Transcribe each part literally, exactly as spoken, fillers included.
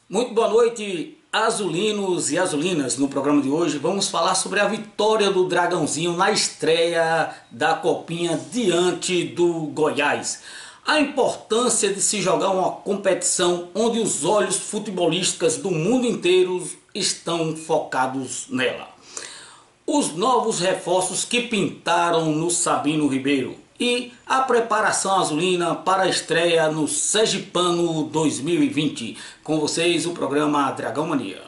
Muito boa noite, azulinos e azulinas. No programa de hoje vamos falar sobre a vitória do Dragãozinho na estreia da Copinha diante do Goiás. A importância de se jogar uma competição onde os olhos futebolistas do mundo inteiro estão focados nela. Os novos reforços que pintaram no Sabino Ribeiro e a preparação azulina para a estreia no Sergipano dois mil e vinte. Com vocês o programa Dragão Mania.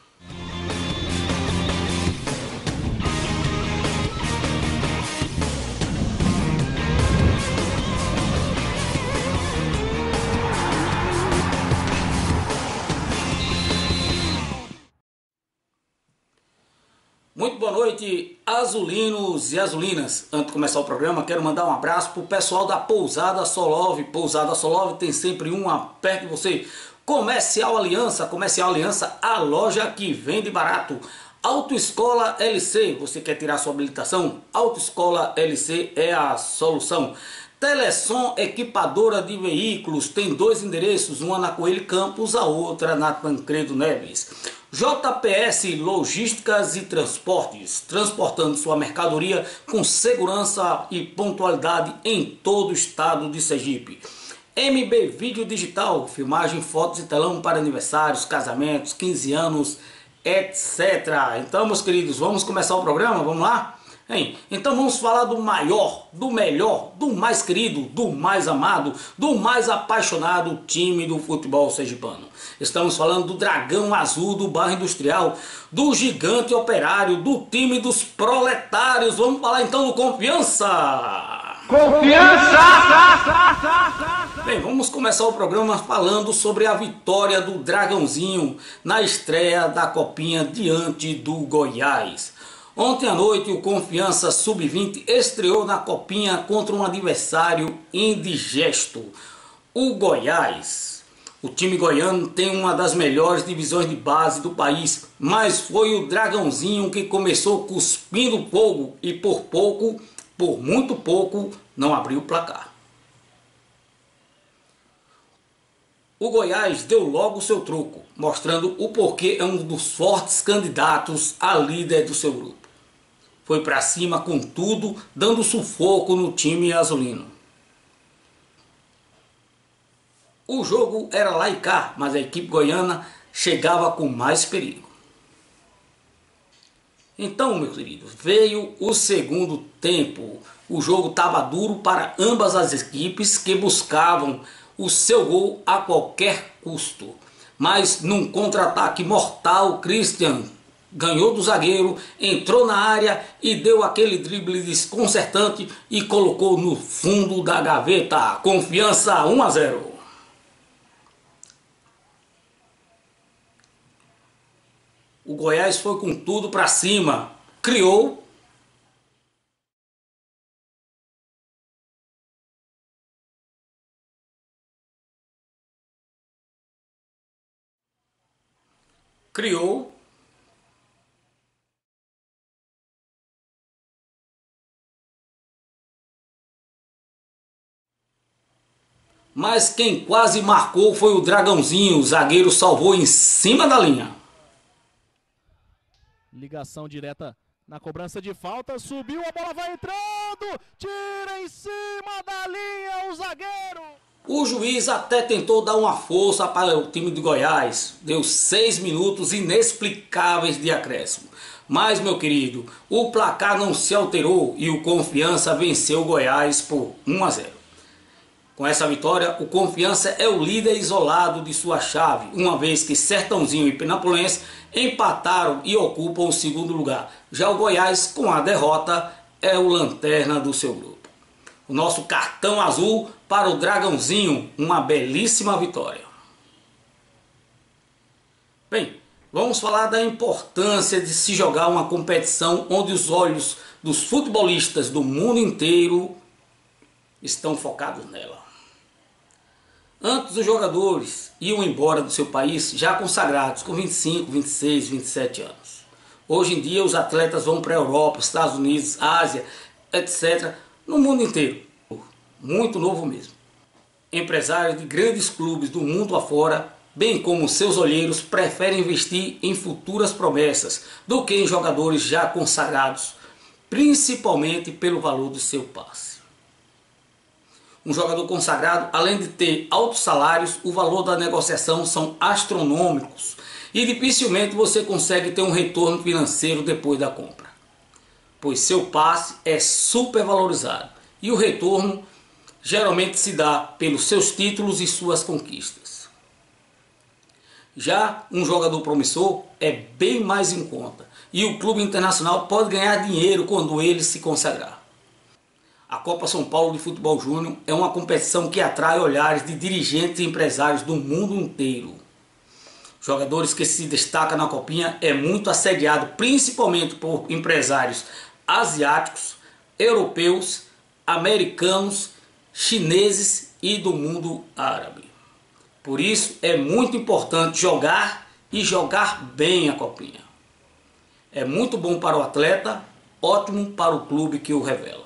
Muito boa noite, azulinos e azulinas. Antes de começar o programa, quero mandar um abraço para o pessoal da Pousada Solove. Pousada Solove tem sempre uma perto de você. Comercial Aliança, Comercial Aliança, a loja que vende barato. Autoescola L C, você quer tirar sua habilitação? Autoescola L C é a solução. Telesom Equipadora de Veículos, tem dois endereços, uma na Coelho Campos, a outra na Tancredo Neves. J P S Logísticas e Transportes, transportando sua mercadoria com segurança e pontualidade em todo o estado de Sergipe. M B Vídeo Digital, filmagem, fotos e telão para aniversários, casamentos, quinze anos, etcétera. Então, meus queridos, vamos começar o programa? Vamos lá? Hein? Então vamos falar do maior, do melhor, do mais querido, do mais amado, do mais apaixonado time do futebol sergipano. Estamos falando do Dragão Azul do bairro Industrial, do gigante operário, do time dos proletários. Vamos falar então do Confiança! Confiança! Bem, vamos começar o programa falando sobre a vitória do Dragãozinho na estreia da Copinha diante do Goiás. Ontem à noite o Confiança sub vinte estreou na Copinha contra um adversário indigesto, o Goiás. O time goiano tem uma das melhores divisões de base do país, mas foi o Dragãozinho que começou cuspindo fogo e por pouco, por muito pouco, não abriu o placar. O Goiás deu logo o seu troco, mostrando o porquê é um dos fortes candidatos a líder do seu grupo. Foi para cima com tudo, dando sufoco no time azulino. O jogo era lá e cá, mas a equipe goiana chegava com mais perigo. Então, meus queridos, veio o segundo tempo. O jogo estava duro para ambas as equipes que buscavam o seu gol a qualquer custo. Mas num contra-ataque mortal, Christian ganhou do zagueiro, entrou na área e deu aquele drible desconcertante e colocou no fundo da gaveta. Confiança um a zero. O Goiás foi com tudo para cima, criou, criou, mas quem quase marcou foi o Dragãozinho. O zagueiro salvou em cima da linha. Ligação direta na cobrança de falta, subiu, a bola vai entrando, tira em cima da linha o zagueiro. O juiz até tentou dar uma força para o time de Goiás, deu seis minutos inexplicáveis de acréscimo. Mas, meu querido, o placar não se alterou e o Confiança venceu o Goiás por um a zero. Com essa vitória, o Confiança é o líder isolado de sua chave, uma vez que Sertãozinho e Penapolense empataram e ocupam o segundo lugar. Já o Goiás, com a derrota, é o lanterna do seu grupo. O nosso cartão azul para o Dragãozinho, uma belíssima vitória. Bem, vamos falar da importância de se jogar uma competição onde os olhos dos futebolistas do mundo inteiro estão focados nela. Antes os jogadores iam embora do seu país já consagrados com vinte e cinco, vinte e seis, vinte e sete anos. Hoje em dia os atletas vão para a Europa, Estados Unidos, Ásia, etcétera, no mundo inteiro. Muito novo mesmo. Empresários de grandes clubes do mundo afora bem como seus olheiros, preferem investir em futuras promessas do que em jogadores já consagrados, principalmente pelo valor do seu passe. Um jogador consagrado, além de ter altos salários, o valor da negociação são astronômicos e dificilmente você consegue ter um retorno financeiro depois da compra, pois seu passe é super valorizado e o retorno geralmente se dá pelos seus títulos e suas conquistas. Já um jogador promissor é bem mais em conta e o clube internacional pode ganhar dinheiro quando ele se consagrar. A Copa São Paulo de Futebol Júnior é uma competição que atrai olhares de dirigentes e empresários do mundo inteiro. Jogadores que se destacam na Copinha é muito assediado principalmente por empresários asiáticos, europeus, americanos, chineses e do mundo árabe. Por isso é muito importante jogar e jogar bem a Copinha. É muito bom para o atleta, ótimo para o clube que o revela.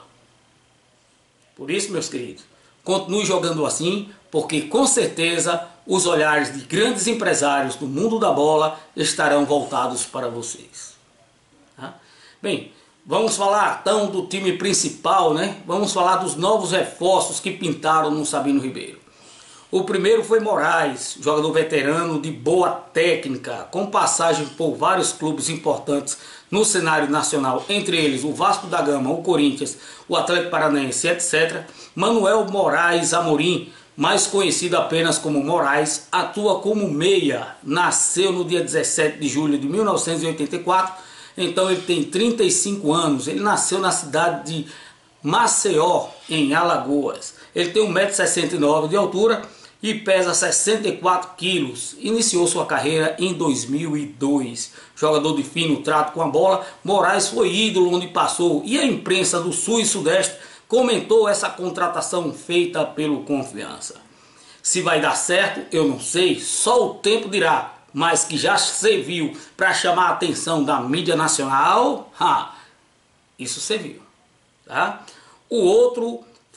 Por isso, meus queridos, continue jogando assim, porque com certeza os olhares de grandes empresários do mundo da bola estarão voltados para vocês. Tá? Bem, vamos falar então do time principal, né? Vamos falar dos novos reforços que pintaram no Sabino Ribeiro. O primeiro foi Moraes, jogador veterano de boa técnica, com passagem por vários clubes importantes no cenário nacional, entre eles o Vasco da Gama, o Corinthians, o Atlético Paranaense, etcétera. Manuel Moraes Amorim, mais conhecido apenas como Moraes, atua como meia, nasceu no dia dezessete de julho de mil novecentos e oitenta e quatro, então ele tem trinta e cinco anos, ele nasceu na cidade de Maceió, em Alagoas. Ele tem um metro e sessenta e nove de altura e pesa sessenta e quatro quilos. Iniciou sua carreira em dois mil e dois. Jogador de fino trato com a bola, Moraes foi ídolo onde passou e a imprensa do Sul e Sudeste comentou essa contratação feita pelo Confiança. Se vai dar certo, eu não sei, só o tempo dirá, mas que já serviu para chamar a atenção da mídia nacional, ha, isso serviu. Tá? O outro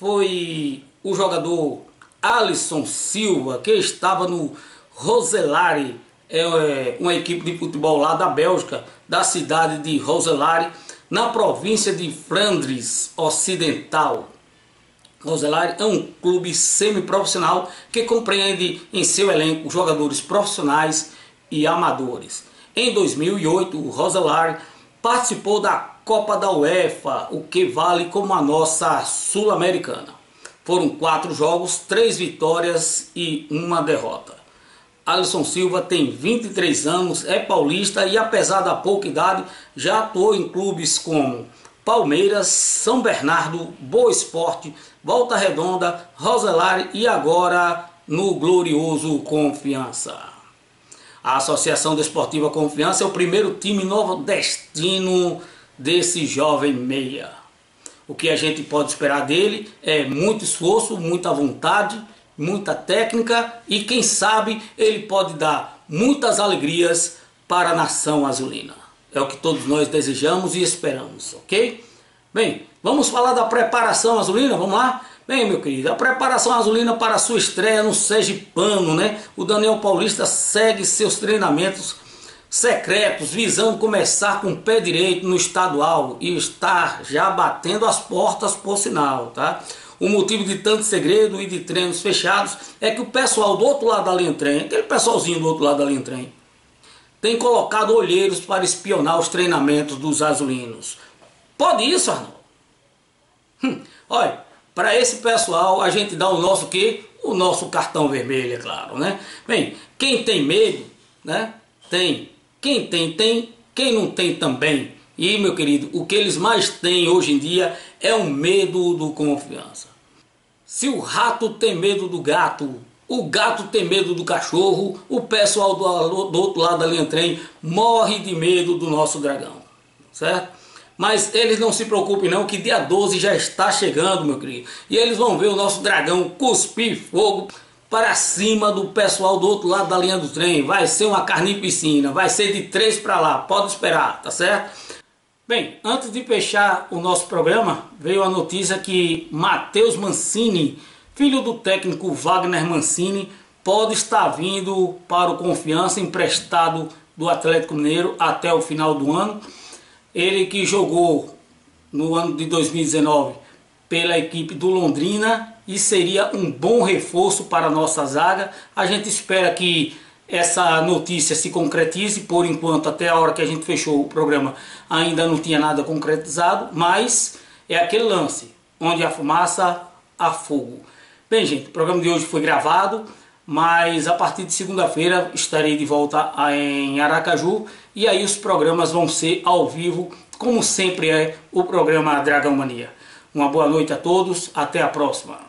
foi o jogador Alisson Silva, que estava no Roselare, é uma equipe de futebol lá da Bélgica, da cidade de Roselare, na província de Flandres Ocidental. Roselare é um clube semiprofissional que compreende em seu elenco jogadores profissionais e amadores. Em dois mil e oito, o Roselare participou da Copa da UEFA, o que vale como a nossa Sul-Americana. Foram quatro jogos, três vitórias e uma derrota. Alisson Silva tem vinte e três anos, é paulista e apesar da pouca idade já atuou em clubes como Palmeiras, São Bernardo, Boa Esporte, Volta Redonda, Roselare e agora no glorioso Confiança. A Associação Desportiva Confiança é o primeiro time nordestino desse jovem meia. O que a gente pode esperar dele é muito esforço, muita vontade, muita técnica e quem sabe ele pode dar muitas alegrias para a nação azulina. É o que todos nós desejamos e esperamos, ok? Bem, vamos falar da preparação azulina, vamos lá? Bem, meu querido, a preparação azulina para a sua estreia no Sergipano, né? O Daniel Paulista segue seus treinamentos secretos, visando começar com o pé direito no estadual e está já batendo as portas por sinal, tá? O motivo de tanto segredo e de treinos fechados é que o pessoal do outro lado da linha trem, aquele pessoalzinho do outro lado da linha trem, tem colocado olheiros para espionar os treinamentos dos azulinos. Pode isso, Arnaldo? Hum, olha, para esse pessoal a gente dá o nosso quê? O nosso cartão vermelho, é claro, né? Bem, quem tem medo, né? Tem. Quem tem, tem. Quem não tem também. E, meu querido, o que eles mais têm hoje em dia é o medo do Confiança. Se o rato tem medo do gato, o gato tem medo do cachorro, o pessoal do, do outro lado da linha trem morre de medo do nosso dragão, certo? Mas eles não se preocupem não, que dia doze já está chegando, meu querido. E eles vão ver o nosso dragão cuspir fogo para cima do pessoal do outro lado da linha do trem. Vai ser uma carnificina, vai ser de três para lá, pode esperar, tá certo? Bem, antes de fechar o nosso programa, veio a notícia que Matheus Mancini, filho do técnico Wagner Mancini, pode estar vindo para o Confiança, emprestado do Atlético Mineiro até o final do ano. Ele que jogou no ano de dois mil e dezenove pela equipe do Londrina e seria um bom reforço para a nossa zaga. A gente espera que essa notícia se concretize. Por enquanto, até a hora que a gente fechou o programa, ainda não tinha nada concretizado, mas é aquele lance onde a fumaça há fogo. Bem, gente, o programa de hoje foi gravado, mas a partir de segunda-feira estarei de volta em Aracaju e aí os programas vão ser ao vivo, como sempre é o programa Dragão Mania. Uma boa noite a todos, até a próxima.